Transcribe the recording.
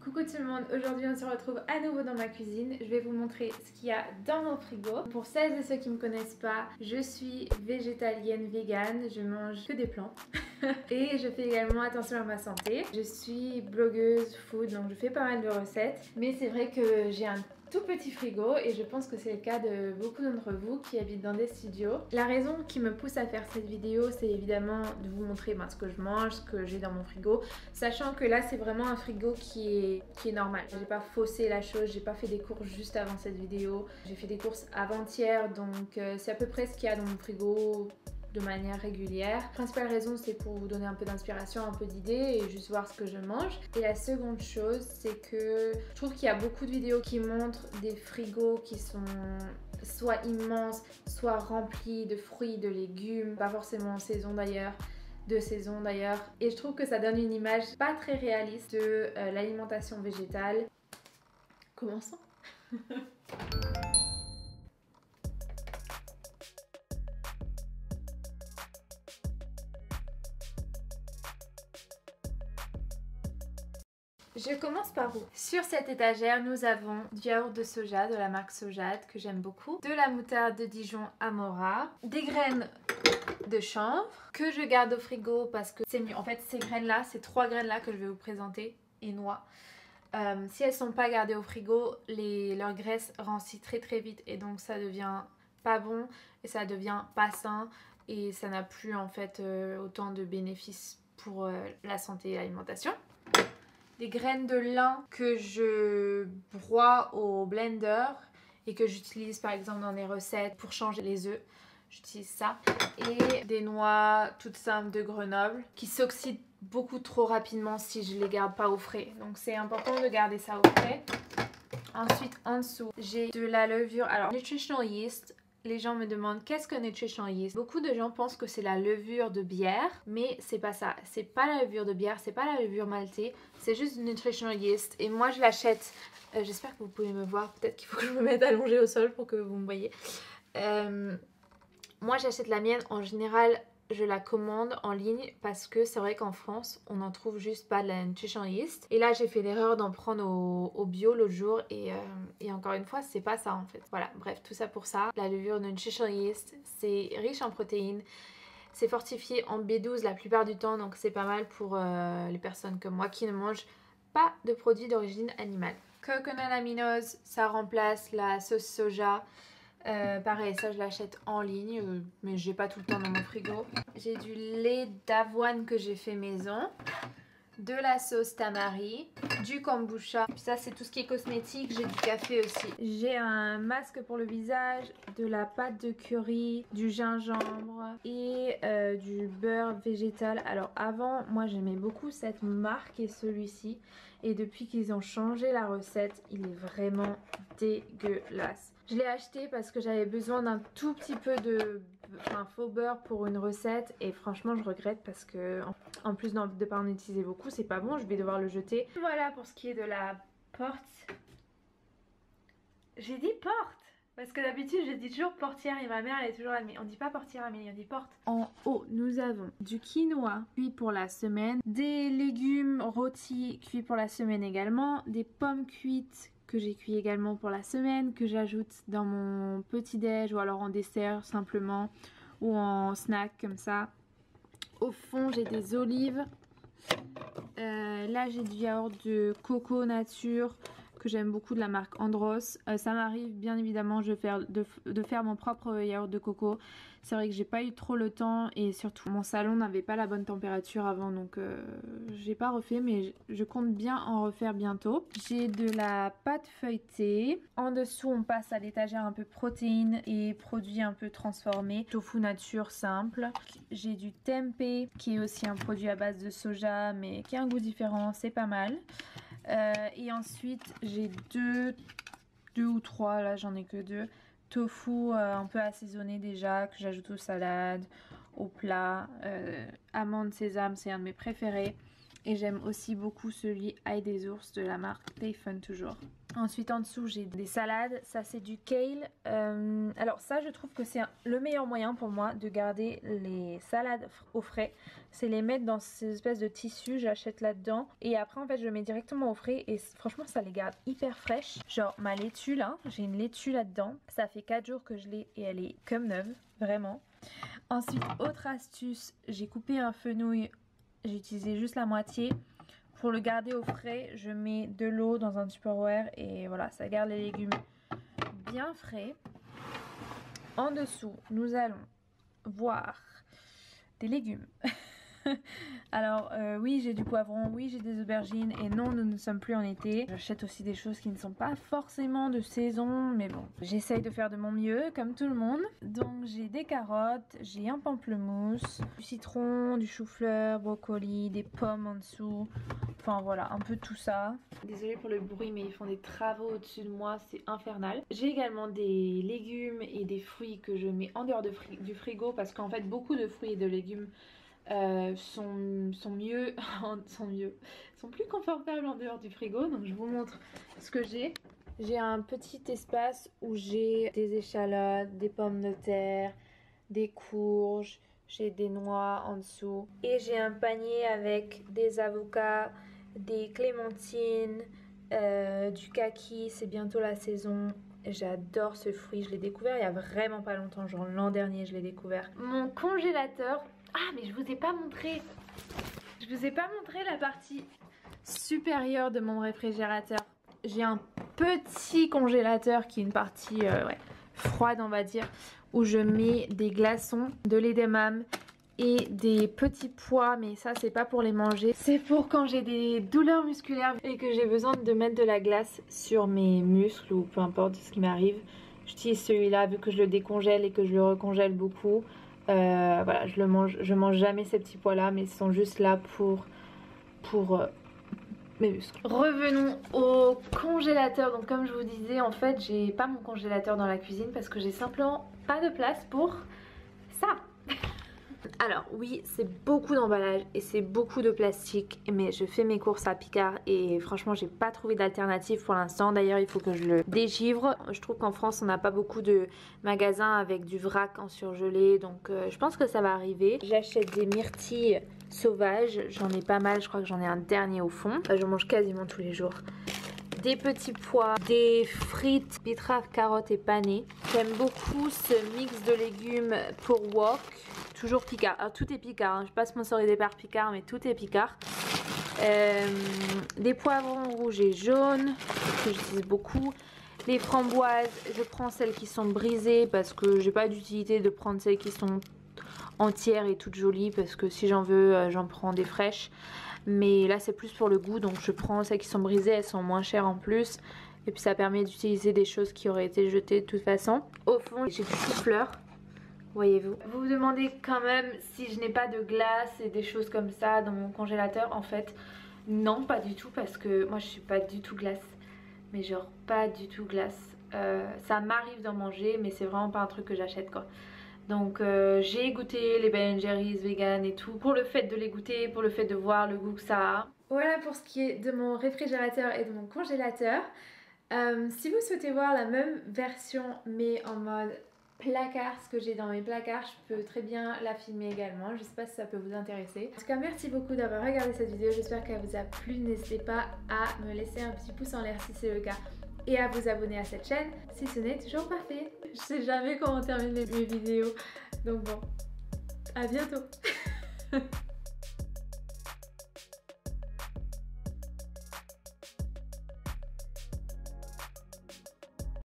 Coucou tout le monde, aujourd'hui on se retrouve à nouveau dans ma cuisine. Je vais vous montrer ce qu'il y a dans mon frigo. Pour celles et ceux qui ne me connaissent pas, je suis végétalienne végane, je mange que des plantes. Et je fais également attention à ma santé. Je suis blogueuse food, donc je fais pas mal de recettes. Mais c'est vrai que j'ai un tout petit frigo et je pense que c'est le cas de beaucoup d'entre vous qui habitent dans des studios. La raison qui me pousse à faire cette vidéo, c'est évidemment de vous montrer ce que je mange, ce que j'ai dans mon frigo, sachant que là c'est vraiment un frigo qui est normal. J'ai pas faussé la chose, j'ai pas fait des courses juste avant cette vidéo, j'ai fait des courses avant-hier, donc c'est à peu près ce qu'il y a dans mon frigo de manière régulière. La principale raison, c'est pour vous donner un peu d'inspiration, un peu d'idées et juste voir ce que je mange. Et la seconde chose, c'est que je trouve qu'il y a beaucoup de vidéos qui montrent des frigos qui sont soit immenses, soit remplis de fruits, de légumes, pas forcément en saison d'ailleurs, de saison d'ailleurs. Et je trouve que ça donne une image pas très réaliste de l'alimentation végétale. Commençons. Je commence par où? Sur cette étagère, nous avons du yaourt de soja de la marque Sojade que j'aime beaucoup, de la moutarde de Dijon Amora, des graines de chanvre que je garde au frigo parce que c'est mieux. En fait, ces graines-là, ces 3 graines-là que je vais vous présenter, et noix, si elles sont pas gardées au frigo, leur graisse rancit très très vite et donc ça devient pas bon et ça devient pas sain et ça n'a plus en fait autant de bénéfices pour la santé et l'alimentation. Des graines de lin que je broie au blender et que j'utilise par exemple dans des recettes pour changer les œufs. J'utilise ça. Et des noix toutes simples de Grenoble qui s'oxydent beaucoup trop rapidement si je les garde pas au frais. Donc c'est important de garder ça au frais. Ensuite en dessous j'ai de la levure. Alors nutritional yeast. Les gens me demandent qu'est-ce que nutritional yeast. Beaucoup de gens pensent que c'est la levure de bière, mais c'est pas ça. C'est pas la levure de bière, c'est pas la levure maltée, c'est juste du nutritional yeast. Et moi je l'achète. J'espère que vous pouvez me voir. Peut-être qu'il faut que je me mette allongée au sol pour que vous me voyez. Moi j'achète la mienne en général. Je la commande en ligne parce que c'est vrai qu'en France on n'en trouve juste pas de la nutritional yeast. Et là j'ai fait l'erreur d'en prendre au bio l'autre jour et encore une fois c'est pas ça en fait. Voilà, bref, tout ça pour ça. La levure nutritional yeast, c'est riche en protéines. C'est fortifié en B12 la plupart du temps, donc c'est pas mal pour les personnes comme moi qui ne mangent pas de produits d'origine animale. Coconut aminos, ça remplace la sauce soja. Pareil, ça je l'achète en ligne, mais j'ai pas tout le temps dans mon frigo. J'ai du lait d'avoine que j'ai fait maison, de la sauce tamari, du kombucha. Puis ça c'est tout ce qui est cosmétique. J'ai du café aussi. J'ai un masque pour le visage, de la pâte de curry, du gingembre et du beurre végétal. Alors avant, moi j'aimais beaucoup cette marque et celui-ci. Et depuis qu'ils ont changé la recette, il est vraiment dégueulasse. Je l'ai acheté parce que j'avais besoin d'un tout petit peu de faux beurre pour une recette et franchement je regrette parce que en plus de ne pas en utiliser beaucoup, c'est pas bon, je vais devoir le jeter. Voilà pour ce qui est de la porte. J'ai dit porte parce que d'habitude je dis toujours portière et ma mère elle est toujours là, mais on dit pas portière Amélie, on dit porte. En haut nous avons du quinoa cuit pour la semaine, des légumes rôtis cuits pour la semaine également, des pommes cuites que j'ai cuit également pour la semaine, que j'ajoute dans mon petit déj ou alors en dessert simplement ou en snack comme ça. Au fond j'ai des olives, là j'ai du yaourt de coco nature que j'aime beaucoup de la marque Andros. Ça m'arrive bien évidemment de faire mon propre yaourt de coco. C'est vrai que j'ai pas eu trop le temps et surtout mon salon n'avait pas la bonne température avant, donc j'ai pas refait, mais je compte bien en refaire bientôt. J'ai de la pâte feuilletée. En dessous on passe à l'étagère un peu protéines et produits un peu transformés. Tofu nature simple. J'ai du tempeh qui est aussi un produit à base de soja mais qui a un goût différent, c'est pas mal. Et ensuite j'ai deux ou trois, là j'en ai que 2 tofu un peu assaisonné déjà que j'ajoute aux salades, aux plats. Amandes sésame, c'est un de mes préférés et j'aime aussi beaucoup celui ail des ours de la marque Tayfun toujours. Ensuite en dessous j'ai des salades, ça c'est du kale. Alors ça je trouve que c'est le meilleur moyen pour moi de garder les salades au frais. C'est les mettre dans ces espèces de tissus, j'achète là-dedans. Et après en fait je le mets directement au frais et franchement ça les garde hyper fraîches. Genre ma laitue là, j'ai une laitue là-dedans. Ça fait 4 jours que je l'ai et elle est comme neuve, vraiment. Ensuite autre astuce, j'ai coupé un fenouil, j'ai utilisé juste la moitié. Pour le garder au frais, je mets de l'eau dans un Tupperware et voilà, ça garde les légumes bien frais. En dessous, nous allons voir des légumes. Alors oui, j'ai du poivron, oui j'ai des aubergines et non, nous ne sommes plus en été. J'achète aussi des choses qui ne sont pas forcément de saison, mais bon, j'essaye de faire de mon mieux comme tout le monde. Donc j'ai des carottes, j'ai un pamplemousse, du citron, du chou-fleur, brocoli, des pommes en dessous. Enfin voilà, un peu tout ça. Désolée pour le bruit mais ils font des travaux au-dessus de moi, c'est infernal. J'ai également des légumes et des fruits que je mets en dehors du frigo parce qu'en fait beaucoup de fruits et de légumes sont plus confortables en dehors du frigo. Donc je vous montre ce que j'ai. J'ai un petit espace où j'ai des échalotes, des pommes de terre, des courges, j'ai des noix en dessous. Et j'ai un panier avec des avocats, des clémentines, du kaki, c'est bientôt la saison. J'adore ce fruit, je l'ai découvert il y a vraiment pas longtemps, genre l'an dernier je l'ai découvert. Mon congélateur, ah mais je vous ai pas montré la partie supérieure de mon réfrigérateur. J'ai un petit congélateur qui est une partie froide on va dire, où je mets des glaçons, de l'edamame et des petits pois, mais ça c'est pas pour les manger, c'est pour quand j'ai des douleurs musculaires et que j'ai besoin de mettre de la glace sur mes muscles ou peu importe ce qui m'arrive. J'utilise celui-là vu que je le décongèle et que je le recongèle beaucoup. Voilà, je mange jamais ces petits pois là, mais ils sont juste là pour mes muscles. Revenons au congélateur. Donc comme je vous disais, en fait j'ai pas mon congélateur dans la cuisine parce que j'ai simplement pas de place pour ça. Alors oui, c'est beaucoup d'emballage et c'est beaucoup de plastique, mais je fais mes courses à Picard et franchement j'ai pas trouvé d'alternative pour l'instant. D'ailleurs il faut que je le dégivre. Je trouve qu'en France on n'a pas beaucoup de magasins avec du vrac en surgelé, donc je pense que ça va arriver. J'achète des myrtilles sauvages, j'en ai pas mal, je crois que j'en ai un dernier au fond. Je mange quasiment tous les jours. Des petits pois, des frites, betteraves, carottes et panais. J'aime beaucoup ce mix de légumes pour wok. Toujours Picard. Alors tout est Picard, hein. Je suis pas sponsorisée par Picard mais tout est Picard. Des poivrons rouges et jaunes que j'utilise beaucoup. Les framboises, je prends celles qui sont brisées parce que j'ai pas d'utilité de prendre celles qui sont entières et toutes jolies parce que si j'en veux j'en prends des fraîches. Mais là c'est plus pour le goût, donc je prends celles qui sont brisées, elles sont moins chères en plus. Et puis ça permet d'utiliser des choses qui auraient été jetées de toute façon. Au fond j'ai du chou-fleur, voyez-vous. Vous vous demandez quand même si je n'ai pas de glace et des choses comme ça dans mon congélateur. En fait non, pas du tout, parce que moi je suis pas du tout glace. Mais genre pas du tout glace. Ça m'arrive d'en manger mais c'est vraiment pas un truc que j'achète quoi. Donc j'ai goûté les Ben Jerry's vegan et tout, pour le fait de les goûter, pour le fait de voir le goût que ça a. Voilà pour ce qui est de mon réfrigérateur et de mon congélateur. Si vous souhaitez voir la même version mais en mode placard, ce que j'ai dans mes placards, je peux très bien la filmer également. Je sais pas si ça peut vous intéresser. En tout cas merci beaucoup d'avoir regardé cette vidéo, j'espère qu'elle vous a plu. N'hésitez pas à me laisser un petit pouce en l'air si c'est le cas et à vous abonner à cette chaîne si ce n'est toujours pas fait. Je sais jamais comment terminer mes vidéos, donc bon, à bientôt.